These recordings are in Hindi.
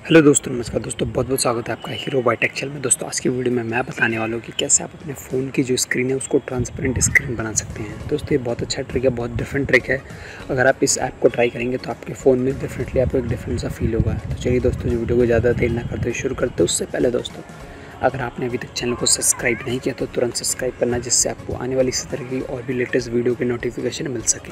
हेलो दोस्तों, नमस्कार दोस्तों, बहुत बहुत स्वागत है आपका हीरो बाय टेक चैनल में। दोस्तों आज की वीडियो में मैं बताने वाला हूँ कि कैसे आप अपने फ़ोन की जो स्क्रीन है उसको ट्रांसपेरेंट स्क्रीन बना सकते हैं। दोस्तों ये बहुत अच्छा ट्रिक है, बहुत डिफरेंट ट्रिक है। अगर आप इस ऐप को ट्राई करेंगे तो आपके फ़ोन में डेफिनेटली आपको एक डिफरेंट सा फील होगा। तो चलिए दोस्तों, जो वीडियो को ज़्यादा देर ना करते हुए शुरू करते हैं। उससे पहले दोस्तों, अगर आपने अभी तक चैनल को सब्सक्राइब नहीं किया तो तुरंत सब्सक्राइब करना, जिससे आपको आने वाली इसी तरह की और भी लेटेस्ट वीडियो की नोटिफिकेशन मिल सके।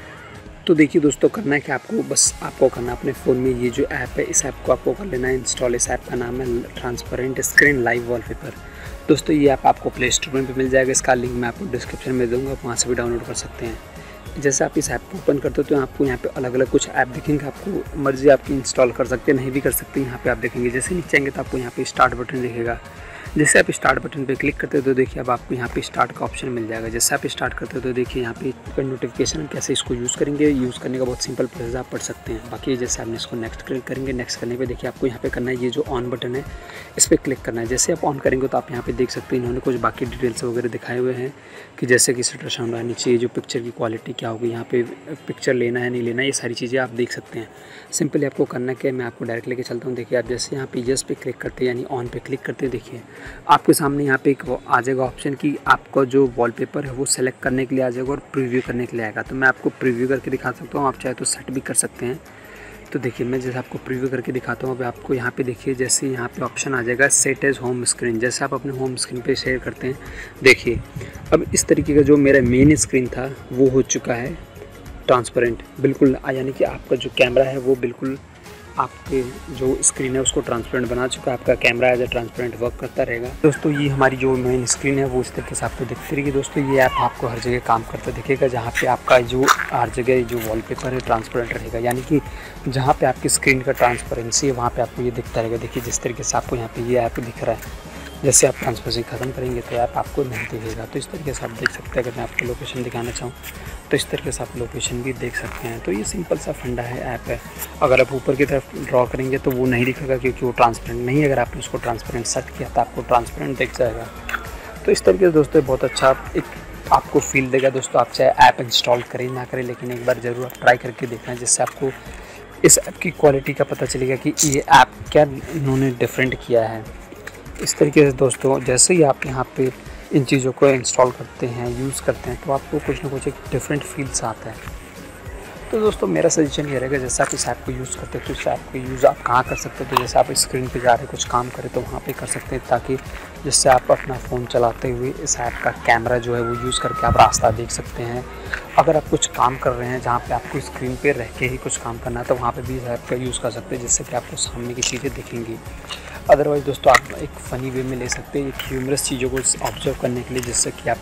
तो देखिए दोस्तों, करना है कि आपको करना अपने फ़ोन में ये जो ऐप है, इस ऐप को आपको कर लेना है इंस्टॉल। इस ऐप का नाम है ट्रांसपेरेंट स्क्रीन लाइव वॉलपेपर। दोस्तों ये ऐप आपको प्ले स्टोर में भी मिल जाएगा, इसका लिंक मैं आपको डिस्क्रिप्शन में दूंगा, वहाँ से भी डाउनलोड कर सकते हैं। जैसे आप इस ऐप को ओपन करते हो तो आपको यहाँ पे अलग अलग कुछ ऐप दिखेंगे, आपको मर्जी आपकी इंस्टॉल कर सकते हैं, नहीं भी कर सकते। यहाँ पे आप देखेंगे, जैसे नीचे आएंगे तो आपको यहाँ पे स्टार्ट बटन दिखेगा। जैसे आप स्टार्ट बटन पे क्लिक करते हो तो देखिए अब आपको यहाँ पे स्टार्ट का ऑप्शन मिल जाएगा। जैसे आप स्टार्ट करते हो तो देखिए यहाँ पे नोटिफिकेशन कैसे इसको यूज़ करेंगे। यूज़ करने का बहुत सिंपल प्रोसेस आप पढ़ सकते हैं। बाकी जैसे आपने इसको नेक्स्ट क्लिक करेंगे, नेक्स्ट करने पे देखिए आपको यहाँ पे करना है, ये जो ऑन बटन है इस पर क्लिक करना है। जैसे आप ऑन करेंगे तो आप यहाँ पे देख सकते हैं इन्होंने कुछ बाकी डिटेल्स वगैरह दिखाए हुए हैं कि जैसे कि शटर साउंड आनी चाहिए, जो पिक्चर की क्वालिटी क्या होगी, यहाँ पे पिक्चर लेना है नहीं लेना, ये सारी चीज़ें आप देख सकते हैं। सिंपली आपको करना क्या है, मैं आपको डायरेक्ट लेके चलता हूँ। देखिए आप जैसे यहाँ पे यस पे क्लिक करते हैं, यानी ऑन पे क्लिक करते हैं, देखिए आपके सामने यहाँ पे एक आ जाएगा ऑप्शन कि आपका जो वॉलपेपर है वो सेलेक्ट करने के लिए आ जाएगा और प्रीव्यू करने के लिए आएगा। तो मैं आपको प्रीव्यू करके दिखा सकता हूँ, आप चाहे तो सेट भी कर सकते हैं। तो देखिए मैं जैसे आपको प्रीव्यू करके दिखाता हूँ। अब आपको यहाँ पे देखिए, जैसे यहाँ पे ऑप्शन आ जाएगा सेट एज होम स्क्रीन। जैसे आप अपने होम स्क्रीन पे शेयर करते हैं, देखिए अब इस तरीके का जो मेरा मेन स्क्रीन था वो हो चुका है ट्रांसपेरेंट बिल्कुल, यानी कि आपका जो कैमरा है वो बिल्कुल आपके जो स्क्रीन है उसको ट्रांसपेरेंट बना चुका है। आपका camera as a transparent work करता रहेगा। दोस्तों ये हमारी जो मेन स्क्रीन है वो इस तरीके से आपको दिखती रहेगी। दोस्तों ये ऐप आपको हर जगह काम करता दिखेगा, जहाँ पे आपका जो हर जगह जो वॉलपेपर है ट्रांसपेरेंट रहेगा, यानी कि जहाँ पे आपकी स्क्रीन का ट्रांसपेरेंसी है वहाँ पे आपको ये दिखता रहेगा। देखिए जिस तरीके से आपको यहाँ पे ये ऐप दिख रहा है, जैसे आप ट्रांसपेरेंसी ख़त्म करेंगे तो ऐप आपको नहीं दिखेगा। तो इस तरीके से आप देख सकते हैं। अगर मैं आपको लोकेशन दिखाना चाहूँ तो इस तरीके से आप लोकेशन भी देख सकते हैं। तो ये सिंपल सा फंडा है, ऐप है। अगर आप ऊपर की तरफ ड्रॉ करेंगे तो वो नहीं दिखेगा क्योंकि वो ट्रांसपेरेंट नहीं है। अगर आपने उसको ट्रांसपेरेंट सेट किया तो आपको ट्रांसपेरेंट दिख जाएगा। तो इस तरीके से दोस्तों बहुत अच्छा एक आपको फील देगा। दोस्तों आप चाहे ऐप इंस्टॉल करें ना करें, लेकिन एक बार ज़रूर आप ट्राई करके देखना, जिससे आपको इस ऐप की क्वालिटी का पता चलेगा कि ये ऐप क्या इन्होंने डिफरेंट किया है। इस तरीके से दोस्तों जैसे ही आप यहाँ पे इन चीज़ों को इंस्टॉल करते हैं, यूज़ करते हैं, तो आपको कुछ ना कुछ एक डिफरेंट फील्स आता है। तो दोस्तों मेरा सजेशन ये रहेगा, जैसे आप इस ऐप को यूज़ करते हैं तो इस ऐप को यूज़ आप कहाँ कर सकते हैं। तो जैसे आप स्क्रीन पे जा रहे हैं कुछ काम करें तो वहाँ पे कर सकते हैं, ताकि जिससे आप अपना फ़ोन चलाते हुए इस ऐप का कैमरा जो है वो यूज़ करके आप रास्ता देख सकते हैं। अगर आप कुछ काम कर रहे हैं जहाँ पे आपको स्क्रीन पे रह के ही कुछ काम करना है तो वहाँ पे भी इस ऐप का यूज़ कर सकते हैं, जिससे कि आपको सामने की चीज़ें दिखेंगी। अदरवाइज़ दोस्तों आप एक फ़नी वे में ले सकते हैं, एक ह्यूमरस चीज़ों को ऑब्जर्व करने के लिए, जिससे कि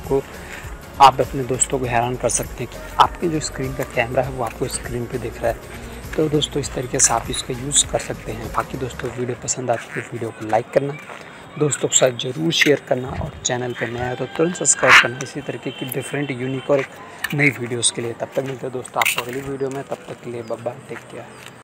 आप अपने दोस्तों को हैरान कर सकते हैं कि आपके जो स्क्रीन का कैमरा है वो आपको स्क्रीन पे दिख रहा है। तो दोस्तों इस तरीके से आप इसका यूज़ कर सकते हैं। बाकी दोस्तों वीडियो पसंद आती है तो वीडियो को लाइक करना, दोस्तों के साथ ज़रूर शेयर करना, और चैनल पर नया है तो तुरंत सब्सक्राइब करना इसी तरीके की डिफरेंट यूनिक और नई वीडियोज़ के लिए। तब तक मिलते हैं दोस्तों आपको अगली वीडियो में, तब तक के लिए बाय बाय, टेक केयर।